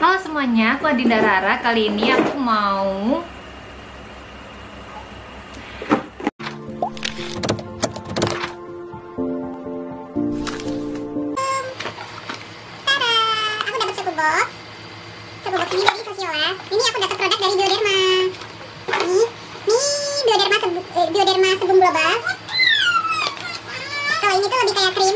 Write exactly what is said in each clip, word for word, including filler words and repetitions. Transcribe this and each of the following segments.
Halo semuanya, aku Adinda Rara. Kali ini aku mau Tada! Aku dapat suku box. Suku box ini dari Sosiola. Ini aku dapat produk dari Bioderma. Ini, ini Bioderma sebu, eh, Bioderma sebum global. Kalau ini tuh lebih kayak krim,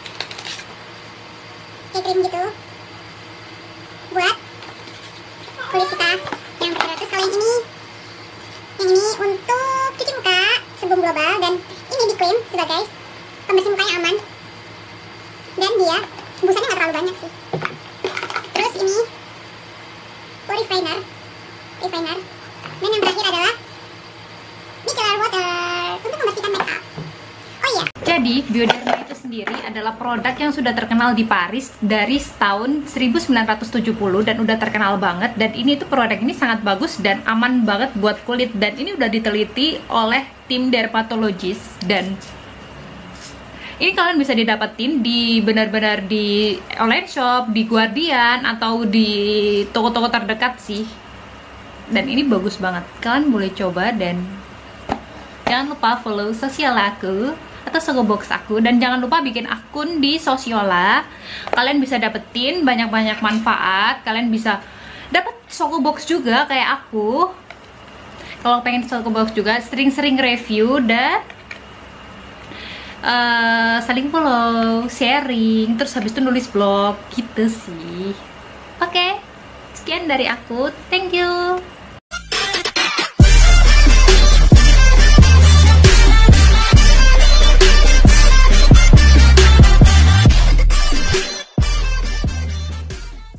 kayak krim gitu, buat kulit kita yang beratus. Kalau yang ini, yang ini untuk cuci muka sebum global, dan ini di cream sebagai pembersih muka yang aman. Dan dia busannya nggak terlalu banyak sih. Terus ini pore refiner, refiner. Dan yang terakhir adalah micellar water untuk membersihkan makeup. Oh iya. Jadi Bioderma itu sendiri adalah produk yang sudah terkenal di Paris dari tahun seribu sembilan ratus tujuh puluh dan udah terkenal banget. Dan ini tuh produk ini sangat bagus dan aman banget buat kulit. Dan ini udah diteliti oleh tim dermatologis, dan ini kalian bisa didapetin di benar-benar di online shop, di Guardian, atau di toko-toko terdekat sih. Dan ini bagus banget, kalian boleh coba. Dan jangan lupa follow sosial aku atau Sogobox aku, dan jangan lupa bikin akun di Sosiola. Kalian bisa dapetin banyak-banyak manfaat. Kalian bisa dapet Sogobox juga kayak aku. Kalau pengen Sogobox juga, sering-sering review dan Uh, saling follow, sharing, terus habis itu nulis blog gitu sih. Oke, okay, sekian dari aku. Thank you.